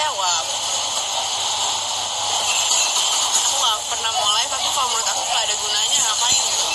jawab. Aku nggak pernah mau live, tapi kalau menurut aku nggak ada gunanya ngapain gitu.